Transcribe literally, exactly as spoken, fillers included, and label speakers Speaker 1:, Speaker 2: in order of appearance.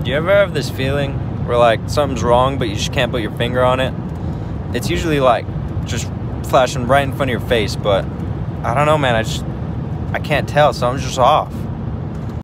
Speaker 1: You ever have this feeling where like something's wrong but you just can't put your finger on it? It's usually like just flashing right in front of your face, but I don't know, man, I just I can't tell, something's just off.